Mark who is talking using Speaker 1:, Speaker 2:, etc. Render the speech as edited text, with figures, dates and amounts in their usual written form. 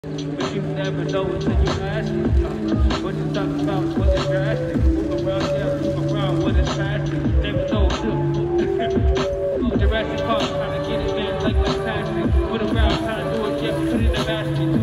Speaker 1: But you never know until you ask it. What you talking about, what is drastic? Move around, yeah, move around, what is drastic? Never know until Jurassic Park, trying to get it, man, like plastic. Put around, trying to do it, yeah, put it in the basket.